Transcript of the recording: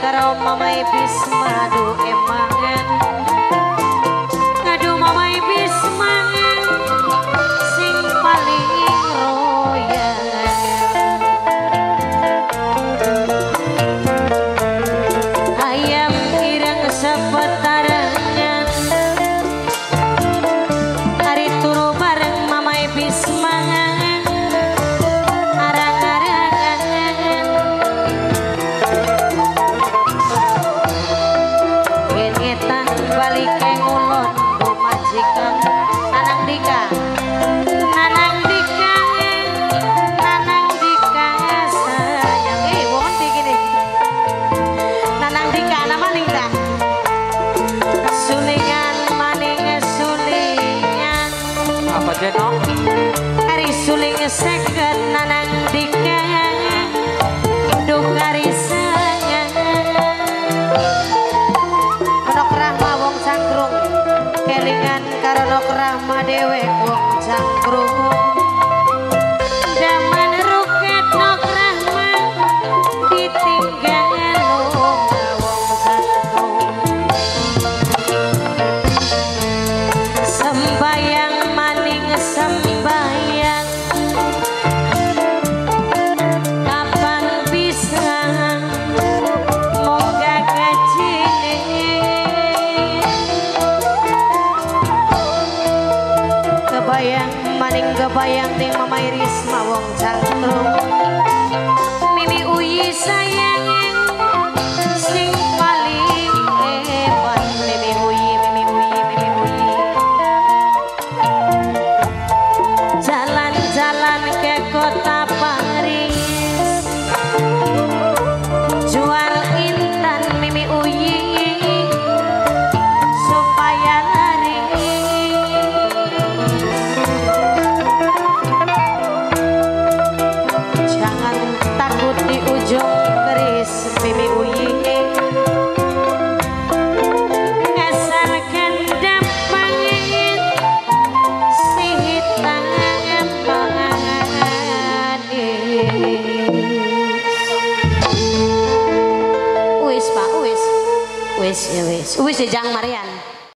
karo mamai Bismadu emangan. Aduh mamai Bismangan sing paling royal. Ayam ireng sepetarangan hari turu bareng mamai Bismangan. Hari suling seket nanang dika duk hari sayang Nok Rahma wong Cangkrung kelingan karo Nok Rahma dewek wong Cangkrung zaman ruket Nok Rahma ditinggal wong Cangkrung sembayang sembayang kapan bisa moga kajine kebayang maning kebayang ning Mama Risma wong Cangkrung Mimi Uyi sayang sing paling hebat Mimi Uyi jalan ke kota Paris jual intan Mimi Uyi supaya laris jangan takut di ujung keris Mimi Uyi asalkan dapat si hitam wis ya Jang Marian.